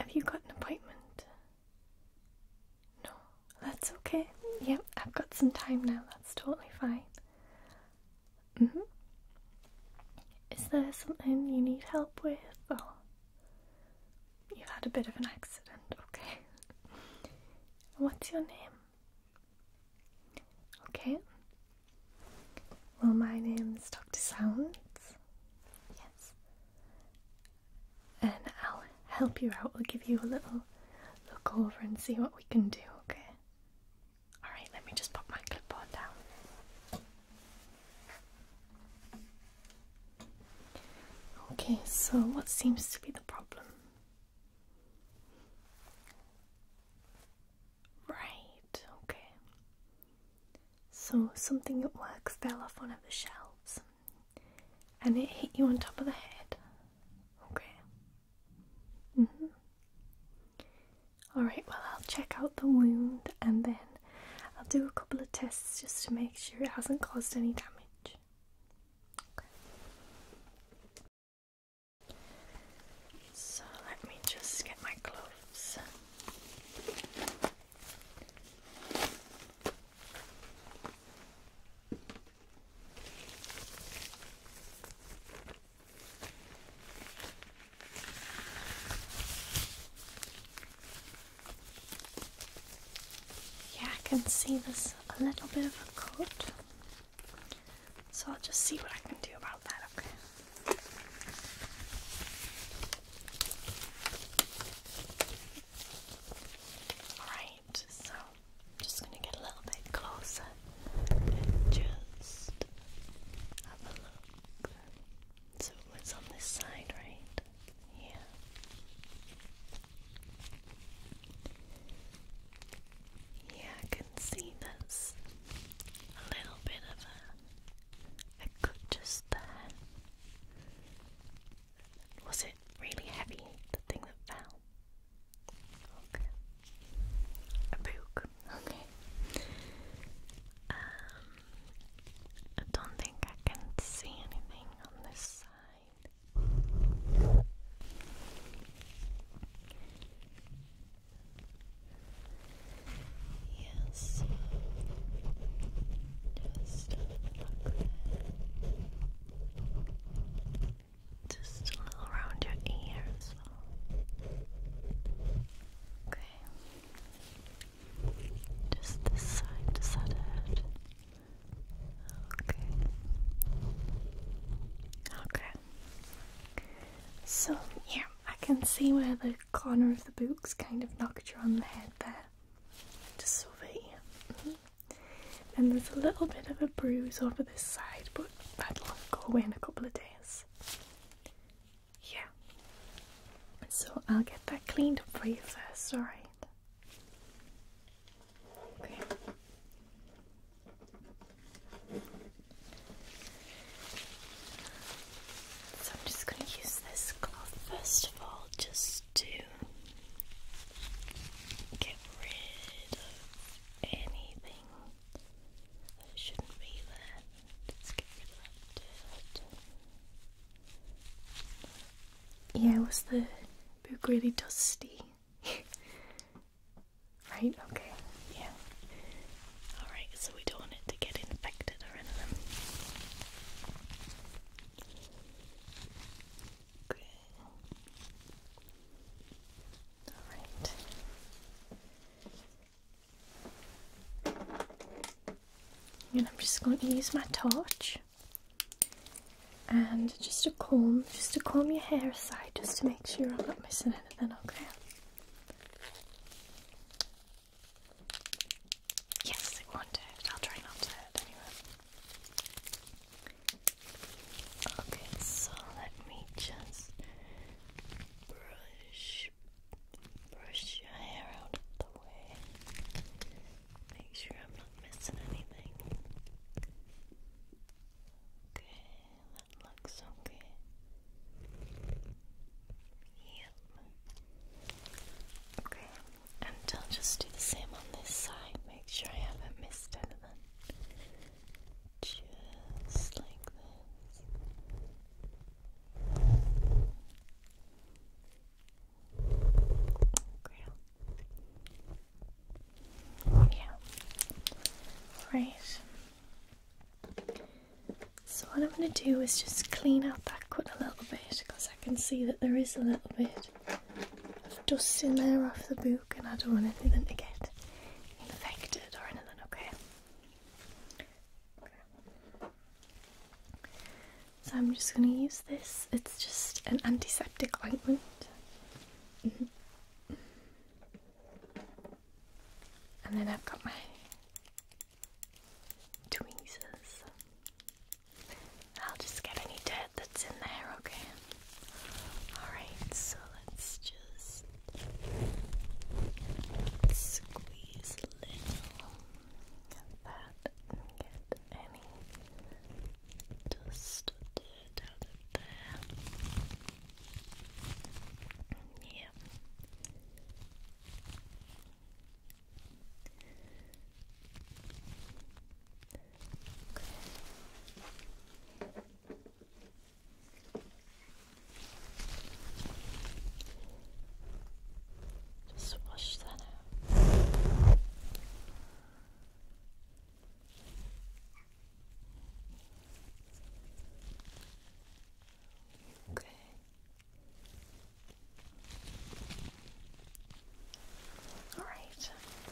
Have you got an appointment? No, that's okay. Yep, I've got some time now. That's totally fine. Is there something you need help with, or you've had a bit of an accident? Okay. What's your name? Okay. Well, my name's Dr. Sounds. Yes. And I'll help you out. I'll give you a little look over and see what we can do, okay? Alright, let me just put my clipboard down. Okay, so what seems to be the problem? Right, okay. So something at work fell off one of the shelves and it hit you on top of the head. Okay. Alright, well, I'll check out the wound and then I'll do a couple of tests just to make sure it hasn't caused any damage. Okay. So let me just get my gloves. Yeah, I can see there's a little bit of a cut, so I'll just see what I can do about that, okay? Alright, so I'm just going to get a little bit closer and just have a look. So it's on this side, right? Yeah. Yeah, I can see there's a little bit of a cut just there. Was it really heavy, the thing that fell? Okay. A book. Okay. I don't think I can see anything on this side. Yes. Just a little around your ears. Okay. Just this side, does that hurt? Okay. Okay. So, yeah, I can see where the corner of the book's kind of knocked you on the head there. Just over here. And there's a little bit of a bruise over this side, but that'll go away in a couple of days. Yeah. So I'll get that cleaned up for you first, alright? Okay. So I'm just going to use this cloth first of all, just to get rid of anything that shouldn't be there. Just get rid of that dirt. Yeah, was the book really dusty? Right, okay, yeah. Alright, so we don't want it to get infected or anything. Okay. Alright. And I'm just going to use my torch and just to comb your hair aside, just to make sure I'm not missing anything, okay? Yes, it won't hurt. I'll try not to hurt anyway. Okay, so let me just brush your hair out of the way. Make sure I'm not missing anything. Okay, that looks okay. Yep. Right. So what I'm going to do is just clean out that cut a little bit, because I can see that there is a little bit of dust in there off the book, and I don't want anything to get infected or anything, okay? So I'm just going to use this. It's just an antiseptic ointment. And then I've got my tweezers. I'll just get any dirt that's in there, okay? Alright, so let's just squeeze a little of that and get any dust or dirt out of there. Yeah. Just wash that out. Okay. All right.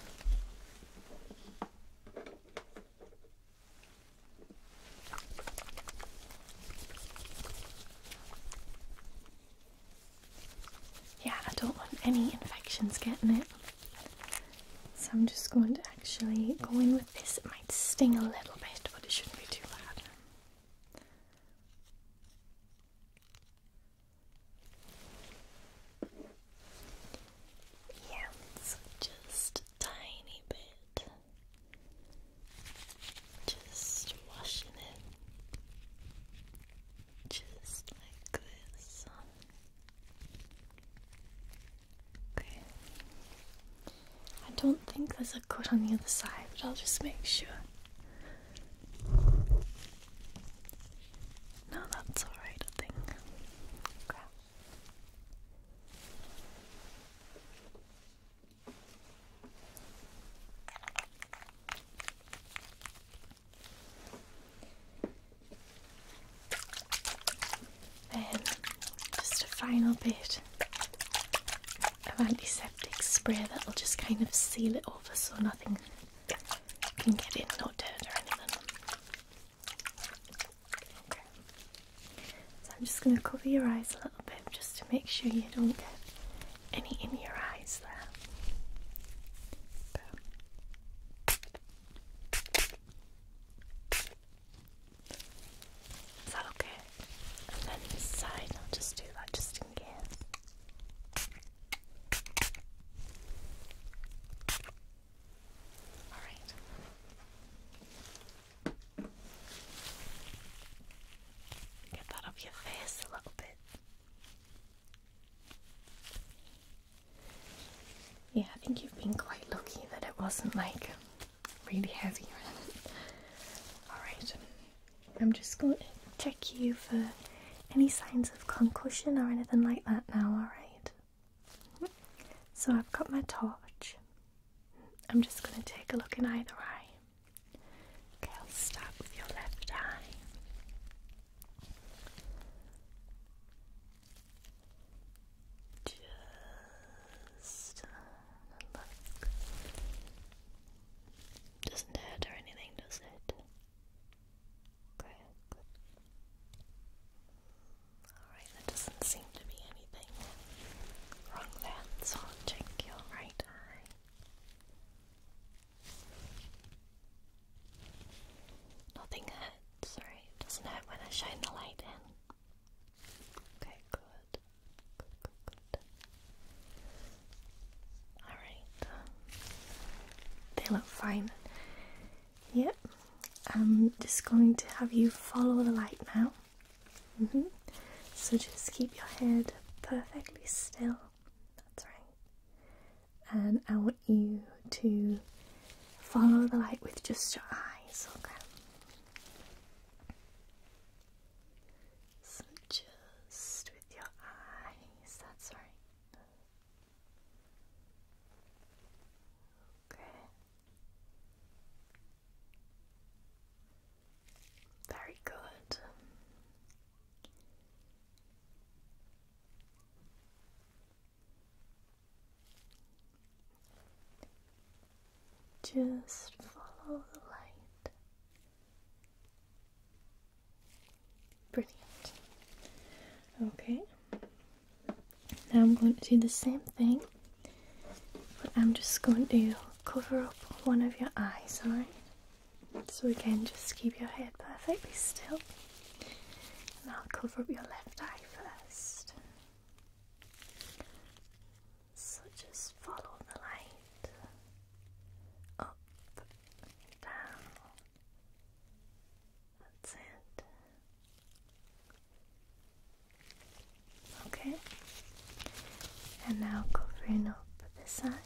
Yeah, I don't want any infections getting it. So I'm just going to actually go in with this. It might sting a little bit, but it shouldn't be too bad. Yeah, so just a tiny bit. Just washing it. Just like this. Okay. I don't think there's a cut on the other side, but I'll just make sure. No, that's alright, I think. Okay. Then, just a final bit of antiseptic spray that'll just kind of seal it over so nothing can get in, no dirt or anything. Okay. So I'm just going to cover your eyes a little bit just to make sure you don't get any in your eyes there. Is that okay? And then this side, I'll just do that just in case. Alright. Get that off your face a little bit. Yeah, I think you've been quite lucky that it wasn't like really heavy or anything. Alright. I'm just going to check you for any signs of concussion or anything like that now, alright? So I've got my torch. I'm just going to take a look in either eye. Okay, I'll start with your left eye. Just look. Doesn't hurt or anything, does it? Okay, good. Alright, there doesn't seem to be anything wrong there, so I'll check your right eye. Nothing hurts, right? It doesn't hurt when I shine the light in. Okay, good. Good. Alright. They look fine. Yep. I'm just going to have you follow the light now. So just keep your head perfectly still. That's right. And I want you to follow the light with just your eyes, okay? So just with your eyes, that's right. Okay. just follow the light. Brilliant. Okay. Now I'm going to do the same thing, but I'm just going to cover up one of your eyes, alright? So again, just keep your head perfectly still. And I'll cover up your left eye first. So just follow the light. Up, down. That's it. Okay. And now covering up this eye.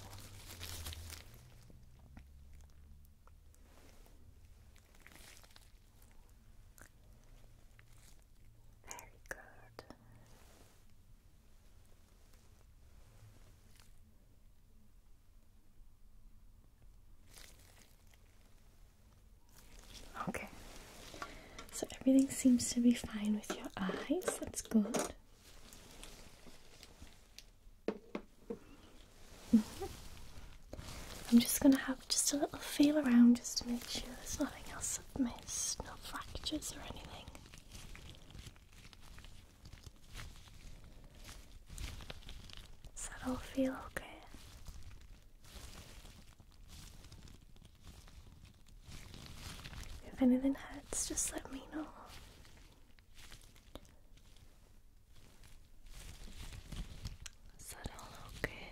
Very good. Okay. So everything seems to be fine with your eyes. That's good. I'm just going to have just a little feel around just to make sure there's nothing else I've missed, no fractures or anything. Does that all feel okay? If anything hurts, just let me know. Is that all okay?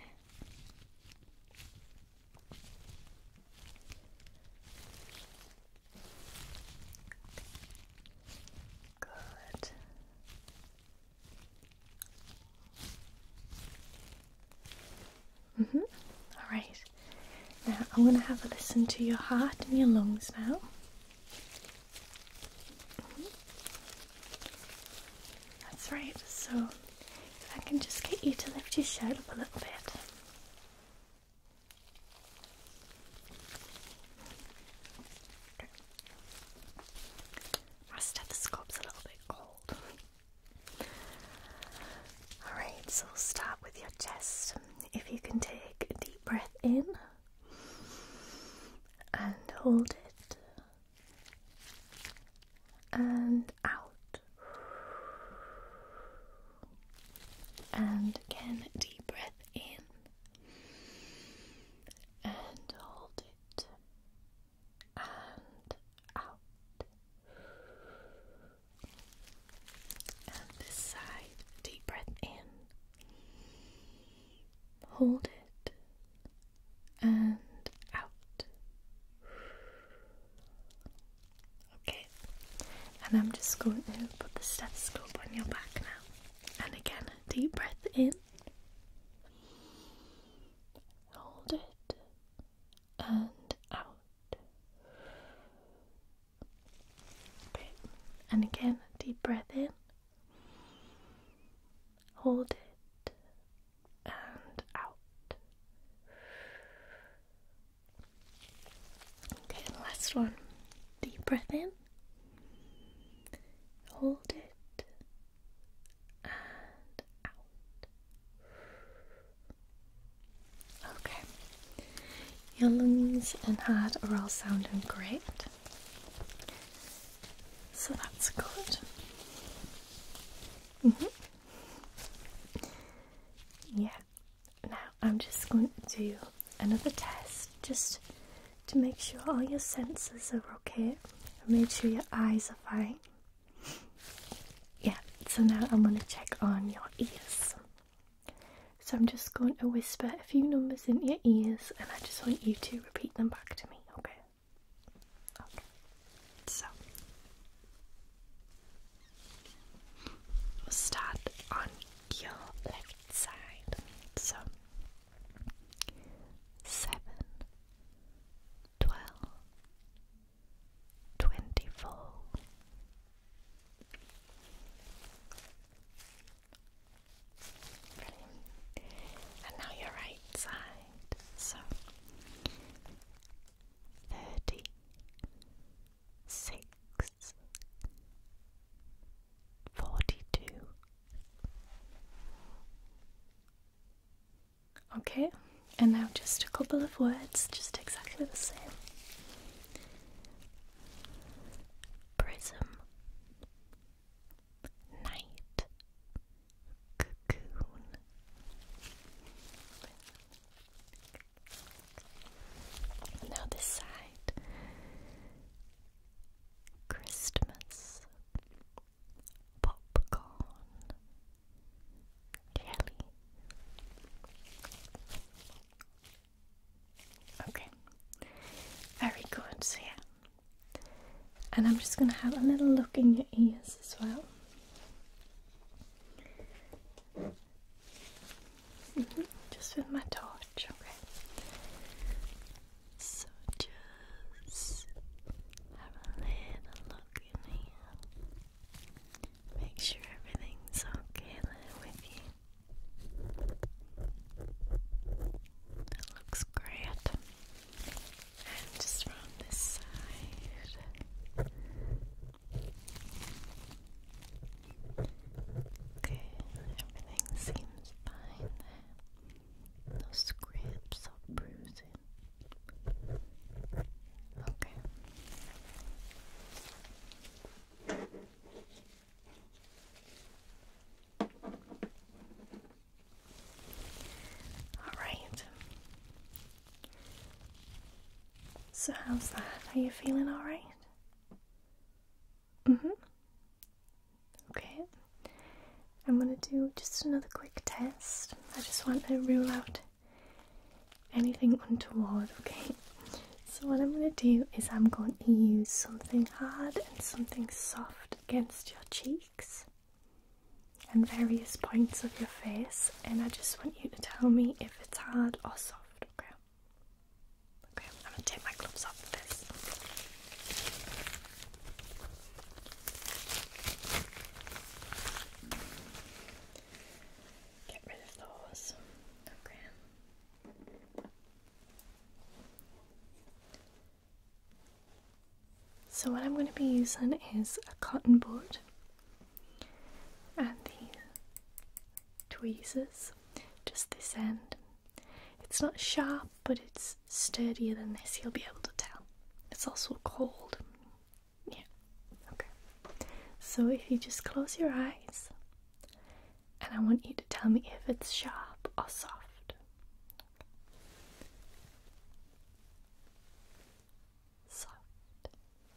Good. Alright. Now I'm going to have a listen to your heart and your lungs now. That's right. So if I can just get you to lift your shirt up a little bit. My stethoscope's a little bit cold. Alright, so we'll start with your chest. If you can take a deep breath in and hold it and out, and again deep breath in and hold it and out, and this side, deep breath in, hold it and out. Okay, and I'm just going to put the stethoscope on your back now. And again, deep breath in, hold it and out. Okay, and again, deep breath in, hold it and out. Okay, last one. Deep breath in, hold it and out. Okay, your lungs and heart are all sounding great, so that's good. Yeah, now I'm just going to do another test just to make sure all your senses are okay and make sure your eyes are fine. Yeah, so now I'm going to check on your ears. So I'm just going to whisper a few numbers into your ears and I just want you to repeat them back to me, okay? Okay, so we'll start on your left side. So 7, 12, 24. And now your right side. So 36, 42. Okay, And now just a couple of words, just exactly the same. Prism, night, cocoon. Now this side. Christmas, popcorn, jelly. Okay, very good. So yeah, and I'm just going to have a little look in your ears as well. Just with my torch, okay. So just have a little look in here. Make sure everything's okay there with you. That looks great. And just from this side. Okay, everything seems fine there. No scrapes or bruising. Okay. Alright. So how's that? Are you feeling alright? Okay. I'm gonna do just another quick test. I just want to rule out anything untoward, okay? So what I'm going to do is I'm going to use something hard and something soft against your cheeks and various points of your face, and I just want you to tell me if it's hard or soft, okay? Okay, I'm going to take my gloves off for this. Get rid of those. Okay. So what I'm going to be using is a cotton bud and the tweezers, just this end. It's not sharp, but it's sturdier than this, you'll be able to tell. It's also cold. Yeah, okay. So if you just close your eyes, and I want you to tell me if it's sharp or soft. Soft.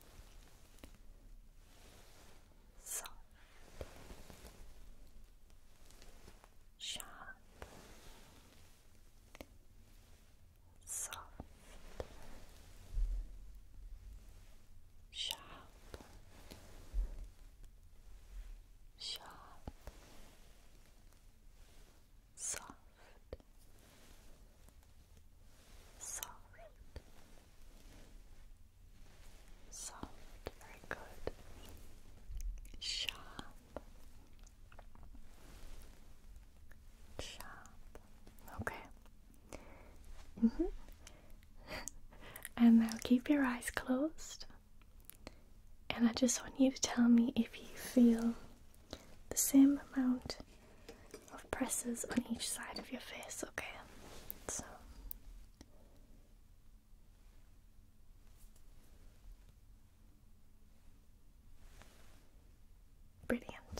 Soft. Sharp. Soft. Sharp. Sharp. Soft. Soft. Soft. Very good. Sharp. Sharp. Okay. And now keep your eyes closed. And I just want you to tell me if you feel the same amount of presses on each side of your face, okay? So brilliant.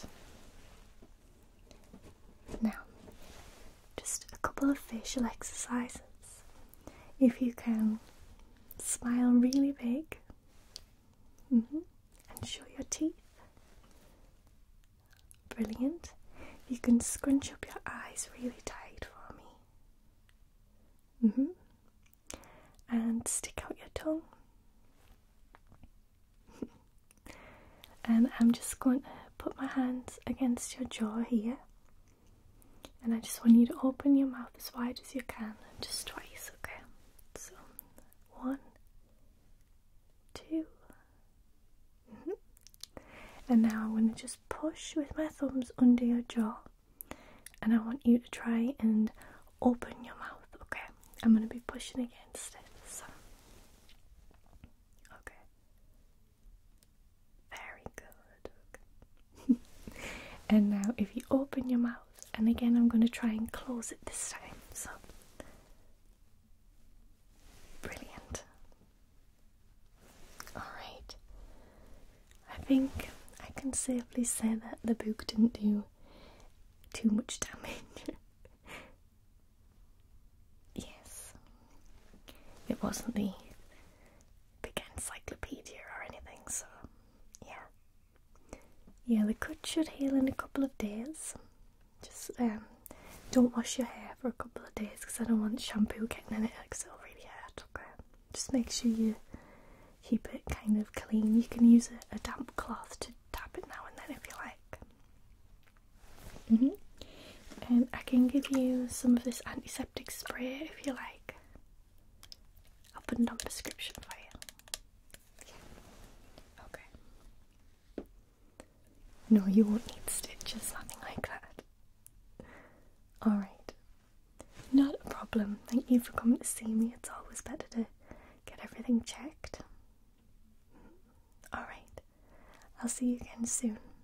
Now, just a couple of facial exercises. If you can smile really big and show your teeth. Brilliant. You can scrunch up your eyes really tight for me. And stick out your tongue. And I'm just going to put my hands against your jaw here. And I just want you to open your mouth as wide as you can, just twice, okay? So, 1, 2. And now I'm going to just push with my thumbs under your jaw. And I want you to try and open your mouth, okay? I'm going to be pushing against it, so. Okay. Very good. Okay. And now if you open your mouth, and again I'm going to try and close it this time, so think I can safely say that the book didn't do too much damage. Yes. It wasn't the big encyclopedia or anything, so yeah. Yeah, the cut should heal in a couple of days. Just don't wash your hair for a couple of days because I don't want shampoo getting in it because it'll really hurt. Okay. Just make sure you keep it kind of clean. You can use a damp cloth to tap it now and then if you like. And I can give you some of this antiseptic spray if you like. I'll put it on prescription for you. Yeah. Okay. No, you won't need stitches, nothing like that. Alright. Not a problem. Thank you for coming to see me. It's always better to get everything checked. Alright. I'll see you again soon.